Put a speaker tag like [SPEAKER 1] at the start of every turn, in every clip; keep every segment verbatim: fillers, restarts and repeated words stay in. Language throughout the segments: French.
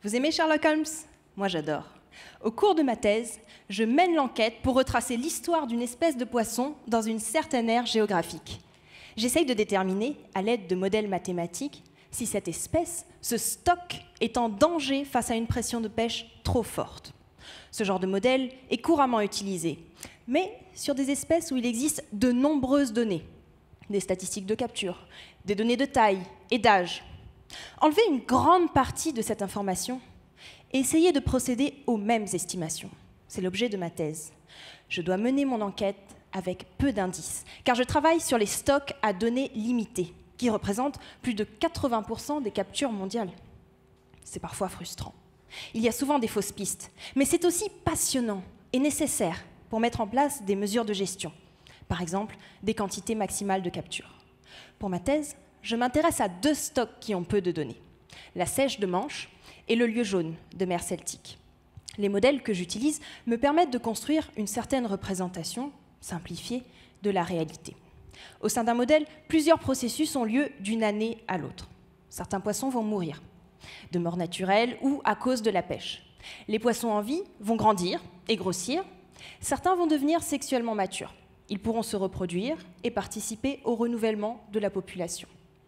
[SPEAKER 1] Vous aimez Sherlock Holmes? Moi, j'adore. Au cours de ma thèse, je mène l'enquête pour retracer l'histoire d'une espèce de poisson dans une certaine ère géographique. J'essaye de déterminer, à l'aide de modèles mathématiques, si cette espèce, ce stock, est en danger face à une pression de pêche trop forte. Ce genre de modèle est couramment utilisé, mais sur des espèces où il existe de nombreuses données, des statistiques de capture, des données de taille et d'âge. Enlever une grande partie de cette information et essayer de procéder aux mêmes estimations. C'est l'objet de ma thèse. Je dois mener mon enquête avec peu d'indices, car je travaille sur les stocks à données limitées, qui représentent plus de quatre-vingts pour cent des captures mondiales. C'est parfois frustrant. Il y a souvent des fausses pistes, mais c'est aussi passionnant et nécessaire pour mettre en place des mesures de gestion, par exemple des quantités maximales de capture. Pour ma thèse, je m'intéresse à deux stocks qui ont peu de données, la seiche de Manche et le lieu jaune de mer Celtique. Les modèles que j'utilise me permettent de construire une certaine représentation simplifiée de la réalité. Au sein d'un modèle, plusieurs processus ont lieu d'une année à l'autre. Certains poissons vont mourir, de mort naturelle ou à cause de la pêche. Les poissons en vie vont grandir et grossir. Certains vont devenir sexuellement matures. Ils pourront se reproduire et participer au renouvellement de la population.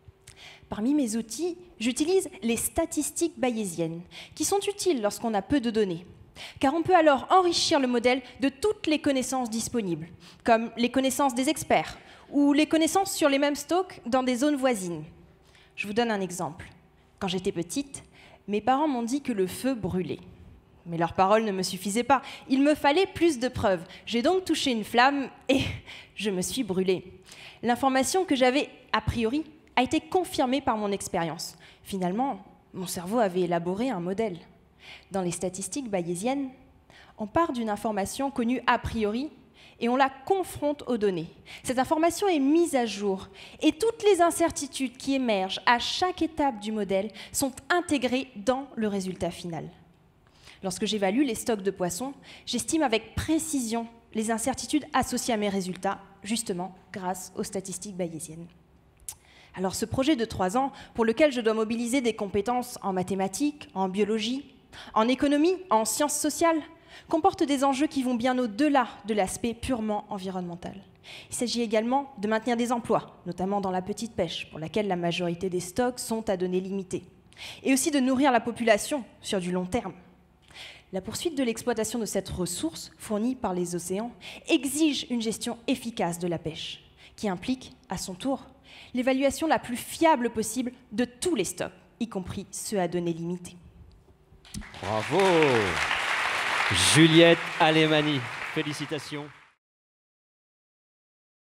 [SPEAKER 1] Parmi mes outils, j'utilise les statistiques bayésiennes, qui sont utiles lorsqu'on a peu de données, car on peut alors enrichir le modèle de toutes les connaissances disponibles, comme les connaissances des experts ou les connaissances sur les mêmes stocks dans des zones voisines. Je vous donne un exemple. Quand j'étais petite, mes parents m'ont dit que le feu brûlait. Mais leurs paroles ne me suffisaient pas. Il me fallait plus de preuves. J'ai donc touché une flamme et je me suis brûlée. L'information que j'avais a priori a été confirmée par mon expérience. Finalement, mon cerveau avait élaboré un modèle. Dans les statistiques bayésiennes, on part d'une information connue a priori et on la confronte aux données. Cette information est mise à jour et toutes les incertitudes qui émergent à chaque étape du modèle sont intégrées dans le résultat final. Lorsque j'évalue les stocks de poissons, j'estime avec précision les incertitudes associées à mes résultats, justement grâce aux statistiques bayésiennes. Alors ce projet de trois ans, pour lequel je dois mobiliser des compétences en mathématiques, en biologie, en économie, en sciences sociales, comporte des enjeux qui vont bien au-delà de l'aspect purement environnemental. Il s'agit également de maintenir des emplois, notamment dans la petite pêche, pour laquelle la majorité des stocks sont à données limitées, et aussi de nourrir la population sur du long terme. La poursuite de l'exploitation de cette ressource fournie par les océans exige une gestion efficace de la pêche, qui implique, à son tour, l'évaluation la plus fiable possible de tous les stocks, y compris ceux à données limitées.
[SPEAKER 2] Bravo Juliette Alemany, félicitations.